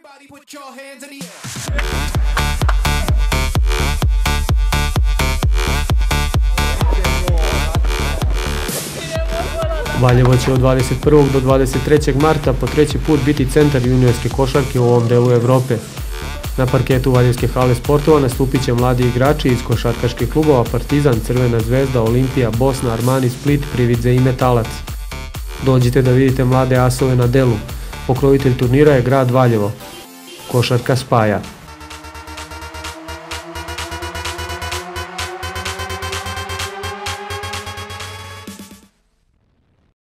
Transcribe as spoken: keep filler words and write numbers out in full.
Everybody put your hands in the air. Valjevo će od dvadeset prvog do dvadeset trećeg marta po treći put biti centar juniorske košarke u ovom delu Evrope. Na parketu Valjevske hale sportova nastupit će mladi igrači iz košarkaških klubova Partizan, Crvena zvezda, Olimpija, Bosna, Armani, Split, Prividze i Metalac. Dođite da vidite mlade asove na delu. Pokrovitelj turnira je grad Valjevo. Košarka spaja.